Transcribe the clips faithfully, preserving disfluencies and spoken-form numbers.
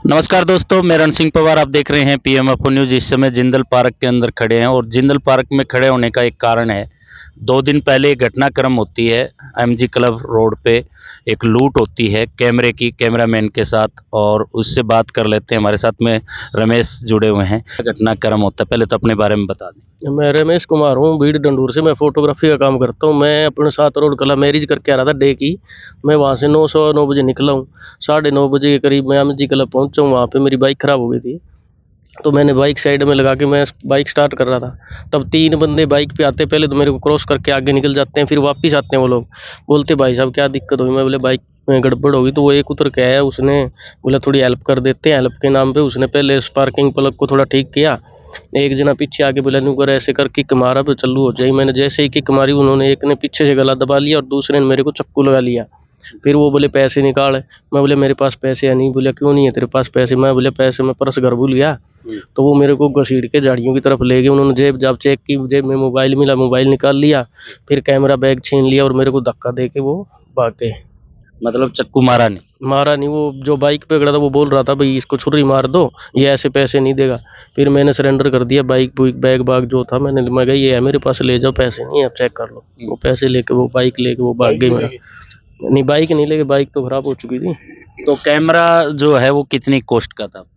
नमस्कार दोस्तों, मैं रण सिंह पवार। आप देख रहे हैं पीएम अफो न्यूज। इस समय जिंदल पार्क के अंदर खड़े हैं और जिंदल पार्क में खड़े होने का एक कारण है। दो दिन पहले एक घटनाक्रम होती है एमजी क्लब रोड पे, एक लूट होती है कैमरे की, कैमरामैन के साथ, और उससे बात कर लेते हैं। हमारे साथ में रमेश जुड़े हुए हैं। घटनाक्रम होता है, पहले तो अपने बारे में बता दें। मैं रमेश कुमार हूँ, बीड़ डंडूर से। मैं फोटोग्राफी का काम करता हूँ। मैं अपने साथ रोड कला मैरिज करके आ रहा था डे की। मैं वहाँ से नौ सवा नौ बजे निकला हूँ। साढ़े नौ बजे के करीब मैं एम जी क्लब पहुँचा हूँ। वहाँ पे मेरी बाइक ख़राब हो गई थी, तो मैंने बाइक साइड में लगा के मैं बाइक स्टार्ट कर रहा था। तब तीन बंदे बाइक पे आते, पहले तो मेरे को क्रॉस करके आगे निकल जाते हैं, फिर वापस आते हैं। वो लोग बोलते भाई साहब क्या दिक्कत हुई। मैं बोले बाइक में गड़बड़ होगी। तो वो एक उतर के आया, उसने बोला थोड़ी हेल्प कर देते हैं। हेल्प के नाम पे उसने पहले स्पार्किंग प्लग को थोड़ा ठीक किया। एक जना पीछे आके बोला न्यू कर ऐसे कर किक मारा तो चालू हो जाए। मैंने जैसे ही किक मारी, उन्होंने एक ने पीछे से गला दबा लिया और दूसरे ने मेरे को चक्कू लगा लिया। फिर वो बोले पैसे निकाल। मैं बोले मेरे पास पैसे है नहीं। बोले क्यों नहीं है तेरे पास पैसे। मैं बोले पैसे मैं पर्स घर भूल गया। तो वो मेरे को घसीट के झाड़ियों की तरफ ले गए। उन्होंने जेब जब चेक की, जेब में मोबाइल मिला, मोबाइल निकाल लिया। फिर कैमरा बैग छीन लिया और मेरे को धक्का दे के वो भाग गए। मतलब चक्कू मारा नहीं? मारा नहीं। वो जो बाइक पे खड़ा था वो बोल रहा था भाई इसको छुरी मार दो, ये ऐसे पैसे नहीं देगा। फिर मैंने सरेंडर कर दिया बाइक बुइक बैग बाग जो था। मैंने मैं कहा ये है मेरे पास, ले जाओ, पैसे नहीं है, आप चेक कर लो। वो पैसे लेके वो बाइक लेके वो भाग गई। मेरा नहीं, बाइक नहीं लेके, बाइक तो खराब हो चुकी थी। तो कैमरा जो है वो कितनी कॉस्ट का था?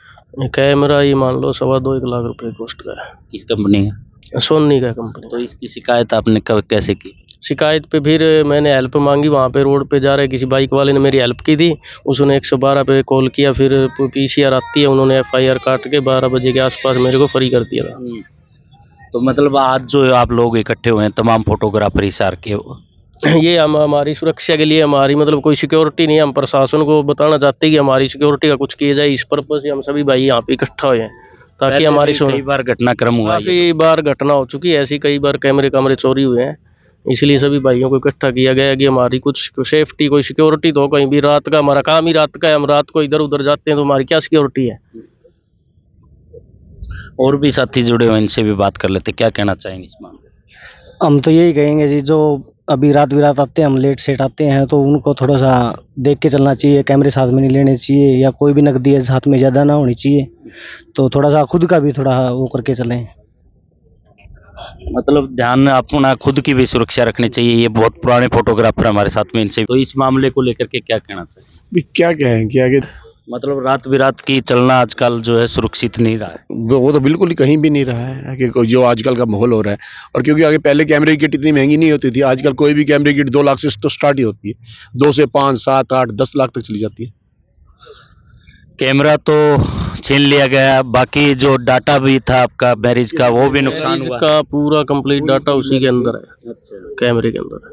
कैमरा ये मान लो सवा दो एक लाख रुपए कॉस्ट का है। किस कंपनी का? सोनी का कंपनी। तो इसकी शिकायत आपने कब कैसे की? शिकायत पे फिर मैंने हेल्प मांगी। वहाँ पे रोड पे जा रहे किसी बाइक वाले ने मेरी हेल्प की थी। उसने एक सौ बारह पे कॉल किया। फिर पीसीआर आती है, उन्होंने एफ आई आर काट के बारह बजे के आसपास मेरे को फ्री कर दिया था। तो मतलब आज जो आप लोग इकट्ठे हुए हैं तमाम फोटोग्राफर हिसार के, ये हम हमारी सुरक्षा के लिए, हमारी मतलब कोई सिक्योरिटी नहीं है। हम प्रशासन को बताना चाहते हैं कि हमारी सिक्योरिटी का कुछ किया जाए। इस पर्पज से हम सभी भाई यहाँ पे इकट्ठा हुए हैं ताकि हमारी कई बार घटनाक्रम हुआ है, काफी बार घटना हो चुकी है ऐसी। कई बार कैमरे कैमरे चोरी हुए हैं, इसलिए सभी भाइयों को इकट्ठा किया गया कि हमारी कुछ सेफ्टी, कोई सिक्योरिटी तो हो। कहीं भी रात का, हमारा काम ही रात का है, हम रात को इधर उधर जाते हैं तो हमारी क्या सिक्योरिटी है। और भी साथी जुड़े हुए, इनसे भी बात कर लेते। क्या कहना चाहेंगे इस मामले? हम तो यही कहेंगे जी, जो अभी रात बिरात आते हैं, हम लेट सेट आते हैं, तो उनको थोड़ा सा देख के चलना चाहिए। कैमरे साथ में नहीं लेने चाहिए, या कोई भी नकदी है साथ में ज़्यादा ना होनी चाहिए। तो थोड़ा सा खुद का भी थोड़ा वो करके चलें। मतलब ध्यान अपना खुद की भी सुरक्षा रखनी चाहिए। ये बहुत पुराने फोटोग्राफर हमारे साथ में, इनसे तो इस मामले को लेकर के क्या कहना चाहिए? क्या कहें कि आगे मतलब रात बिरात की चलना आजकल जो है सुरक्षित नहीं रहा है। वो तो बिल्कुल ही कहीं भी नहीं रहा है कि जो आजकल का माहौल हो रहा है। और क्योंकि आगे पहले कैमरे की किट इतनी महंगी नहीं होती थी, आजकल कोई भी कैमरे की किट दो लाख से तो स्टार्ट ही होती है। दो से पाँच सात आठ दस लाख तक चली जाती है। कैमरा तो छीन लिया गया, बाकी जो डाटा भी था आपका मैरिज का वो भी नुकसान हुआ का पूरा कंप्लीट डाटा उसी के अंदर है। अच्छा, कैमरे के अंदर है।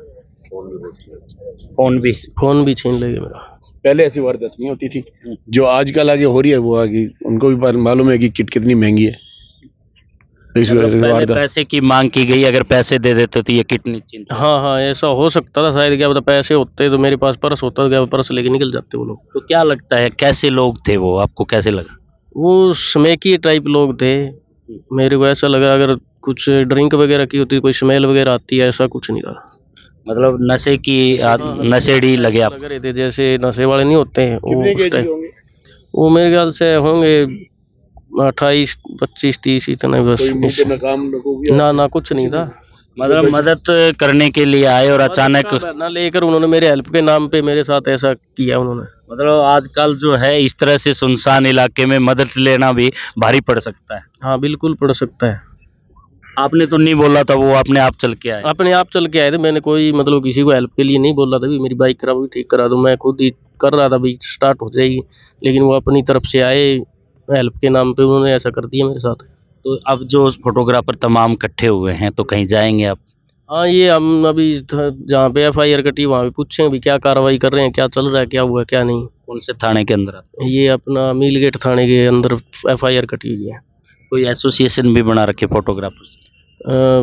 फोन भी फोन भी छीन लेंगे मेरा। पहले ऐसी वारदात नहीं होती थी, जो आजकल आगे हो रही है वो आगे उनको भी मालूम है कि किट कितनी महंगी है। तो इस वजह से पहले वारदात पैसे की मांग की गई, अगर पैसे दे देते तो ये किट नहीं छीनते। हाँ हाँ, ऐसा हो सकता था शायद। क्या पता पैसे होते तो मेरे पास पर्स होता, क्या पर्स लेके निकल जाते वो लोग। तो क्या लगता है कैसे लोग थे वो, आपको कैसे लगा? वो स्मैकी टाइप लोग थे। मेरे को ऐसा लगा अगर कुछ ड्रिंक वगैरह की होती, कोई स्मेल वगैरह आती है, ऐसा कुछ नहीं था। मतलब नशे की नशेड़ी लगे आप? लग रहे थे जैसे नशे वाले नहीं होते हैं वो कितने उस केजी टाइप। होंगे? वो मेरे ख्याल से होंगे अट्ठाईस पच्चीस तीस इतने बस। कोई मुंह पे नकाम लगोगी? ना ना, कुछ नहीं था। मतलब मदद करने के लिए आए और अचानक ना लेकर उन्होंने मेरे हेल्प के नाम पे मेरे साथ ऐसा किया उन्होंने। मतलब आजकल जो है इस तरह से सुनसान इलाके में मदद लेना भी भारी पड़ सकता है। हाँ बिल्कुल पड़ सकता है। आपने तो नहीं बोला था, वो अपने आप चल के आए? अपने आप चल के आए थे। मैंने कोई मतलब किसी को हेल्प के लिए नहीं बोला था भी मेरी बाइक खराब हुई ठीक करा दो। मैं खुद ही कर रहा था भाई स्टार्ट हो जाएगी, लेकिन वो अपनी तरफ से आए हेल्प के नाम पे, उन्होंने ऐसा कर दिया मेरे साथ। तो अब जो फोटोग्राफर तमाम इकट्ठे हुए हैं तो कहीं जाएंगे आप? हाँ, ये हम अभी जहाँ पे एफ आई आर कटी वहाँ पे पूछेंगे भी क्या कार्रवाई कर रहे हैं, क्या चल रहा है, क्या हुआ क्या नहीं। कौन से थाने के अंदर आते? ये अपना मीलगेट थाने के अंदर एफ आई आर कटी हुई है। कोई एसोसिएशन भी बना रखे फोटोग्राफर्स?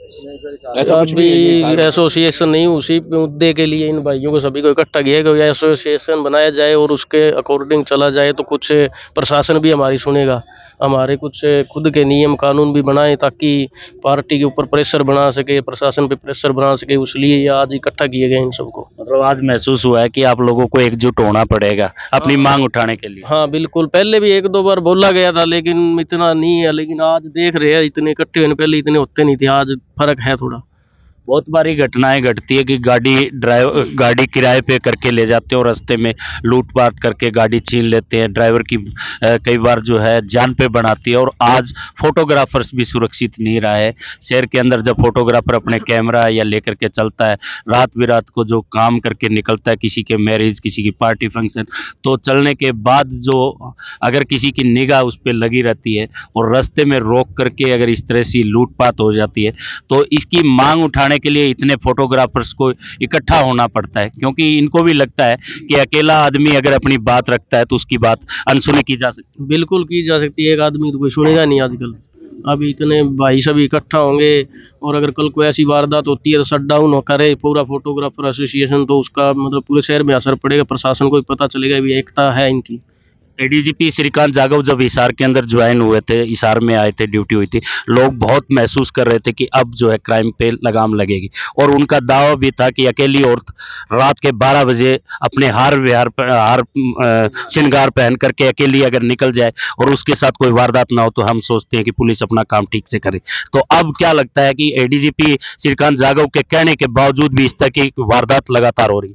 ऐसा कुछ भी नहीं है। अभी एसोसिएशन नहीं, उसी मुद्दे के लिए इन भाइयों को सभी को इकट्ठा किया गया, एसोसिएशन बनाया जाए और उसके अकॉर्डिंग चला जाए तो कुछ प्रशासन भी हमारी सुनेगा। हमारे कुछ खुद के नियम कानून भी बनाए ताकि पार्टी के ऊपर प्रेशर बना सके, प्रशासन पे प्रेशर बना सके, इसलिए ये आज इकट्ठा किए गए इन सबको। मतलब आज महसूस हुआ है कि आप लोगों को एकजुट होना पड़ेगा अपनी हाँ। मांग उठाने के लिए। हाँ बिल्कुल, पहले भी एक दो बार बोला गया था लेकिन इतना नहीं है, लेकिन आज देख रहे हैं इतने इकट्ठे होने, पहले इतने होते नहीं थे, आज फर्क है थोड़ा। बहुत बारी घटनाएं घटती है कि गाड़ी ड्राइव गाड़ी किराए पे करके ले जाते हैं और रास्ते में लूटपाट करके गाड़ी छीन लेते हैं। ड्राइवर की अ, कई बार जो है जान पे बनाती है। और आज फोटोग्राफर्स भी सुरक्षित नहीं रहा है शहर के अंदर। जब फोटोग्राफर अपने कैमरा या लेकर के चलता है, रात बिरात को जो काम करके निकलता है, किसी के मैरिज, किसी की पार्टी फंक्शन, तो चलने के बाद जो अगर किसी की निगाह उस पर लगी रहती है और रास्ते में रोक करके अगर इस तरह से लूटपाट हो जाती है, तो इसकी मांग उठाने के लिए इतने फोटोग्राफर्स को इकट्ठा होना पड़ता है। क्योंकि इनको भी लगता है कि अकेला आदमी अगर अपनी बात रखता है तो उसकी बात अनसुनी की जा सकती है। बिल्कुल की जा सकती है, एक आदमी तो कोई सुनेगा नहीं आजकल। अभी इतने भाई सभी इकट्ठा होंगे और अगर कल कोई ऐसी वारदात होती है तो शट डाउन करे पूरा फोटोग्राफर एसोसिएशन, तो उसका मतलब पूरे शहर में असर पड़ेगा, प्रशासन को भी पता चलेगा भी एकता है इनकी। एडीजीपी श्रीकांत जाधव जब हिसार के अंदर ज्वाइन हुए थे, हिसार में आए थे, ड्यूटी हुई थी, लोग बहुत महसूस कर रहे थे कि अब जो है क्राइम पे लगाम लगेगी। और उनका दावा भी था कि अकेली औरत रात के बारह बजे अपने हार विहार पर हार अ, श्रृंगार पहन करके अकेली अगर निकल जाए और उसके साथ कोई वारदात ना हो तो हम सोचते हैं कि पुलिस अपना काम ठीक से करे। तो अब क्या लगता है कि एडीजीपी श्रीकांत जाधव के कहने के बावजूद भी इस तरह की वारदात लगातार हो रही है?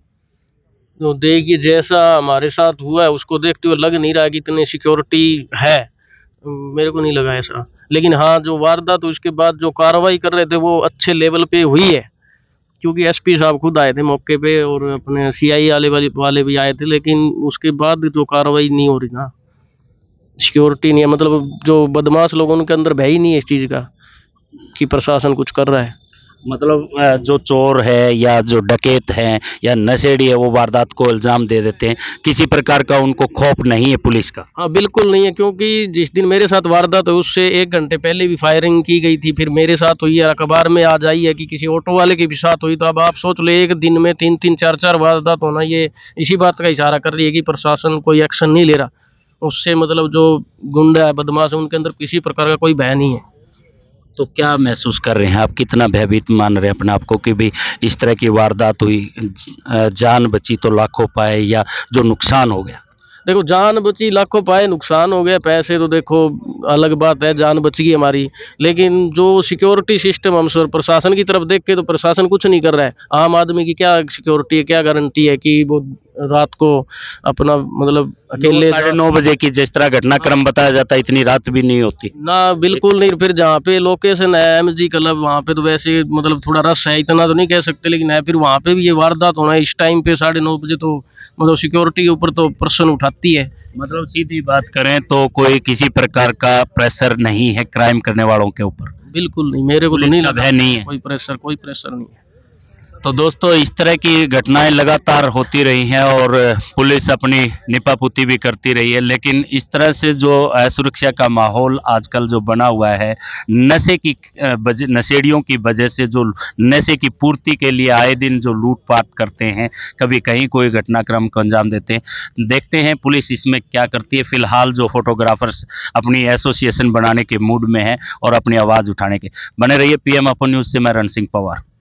तो देखिए जैसा हमारे साथ हुआ है उसको देखते हुए लग नहीं रहा कि इतनी सिक्योरिटी है, मेरे को नहीं लगा ऐसा। लेकिन हाँ, जो वारदात उसके बाद जो कार्रवाई कर रहे थे वो अच्छे लेवल पे हुई है, क्योंकि एसपी साहब खुद आए थे मौके पे और अपने सीआई वाले वाले वाले भी आए थे, लेकिन उसके बाद जो कार्रवाई नहीं हो रही ना, सिक्योरिटी नहीं है, मतलब जो बदमाश लोग उनके अंदर भय ही नहीं है इस चीज़ का कि प्रशासन कुछ कर रहा है। मतलब अ, जो चोर है या जो डकैत हैं या नशेड़ी है वो वारदात को इल्जाम दे देते हैं, किसी प्रकार का उनको खौफ नहीं है पुलिस का। हाँ बिल्कुल नहीं है, क्योंकि जिस दिन मेरे साथ वारदात हुई उससे एक घंटे पहले भी फायरिंग की गई थी, फिर मेरे साथ हुई है, अखबार में आ जाई है कि किसी ऑटो वाले के भी साथ हुई। तो अब आप सोच लो एक दिन में तीन तीन चार चार वारदात होना, ये इसी बात का इशारा कर रही है कि प्रशासन कोई एक्शन नहीं ले रहा। उससे मतलब जो गुंडा है, बदमाश है, उनके अंदर किसी प्रकार का कोई भय नहीं है। तो क्या महसूस कर रहे हैं आप, कितना भयभीत मान रहे हैं अपने आप को कि भी इस तरह की वारदात हुई, अ, जान बची तो लाखों पाए, या जो नुकसान हो गया? देखो जान बची लाखों पाए, नुकसान हो गया, पैसे तो देखो अलग बात है, जान बच गई हमारी, लेकिन जो सिक्योरिटी सिस्टम हम सर प्रशासन की तरफ देख के तो प्रशासन कुछ नहीं कर रहा है। आम आदमी की क्या सिक्योरिटी है, क्या गारंटी है कि वो रात को अपना मतलब अकेले साढ़े नौ बजे की जिस तरह घटनाक्रम बताया जाता है इतनी रात भी नहीं होती ना, बिल्कुल नहीं। फिर जहाँ पे लोकेशन है एमजी क्लब, वहाँ पे तो वैसे मतलब थोड़ा रश है, इतना तो नहीं कह सकते, लेकिन है, फिर वहाँ पे भी ये वारदात होना है इस टाइम पे साढ़े नौ बजे, तो मतलब सिक्योरिटी के ऊपर तो प्रश्न उठाती है। मतलब सीधी बात करें तो कोई किसी प्रकार का प्रेशर नहीं है क्राइम करने वालों के ऊपर? बिल्कुल नहीं, मेरे को तो पुलिस नहीं का लगा भय नहीं है। कोई प्रेशर, कोई प्रेशर नहीं है। तो दोस्तों इस तरह की घटनाएं लगातार होती रही हैं और पुलिस अपनी निपापुती भी करती रही है, लेकिन इस तरह से जो असुरक्षा का माहौल आजकल जो बना हुआ है, नशे की वजह नशेड़ियों की वजह से, जो नशे की पूर्ति के लिए आए दिन जो लूटपाट करते हैं, कभी कहीं कोई घटनाक्रम को अंजाम देते हैं। देखते हैं पुलिस इसमें क्या करती है। फिलहाल जो फोटोग्राफर्स अपनी एसोसिएशन बनाने के मूड में है और अपनी आवाज़ उठाने के। बने रहिए पीएम अपन न्यूज़ से, मैं रण सिंह पवार।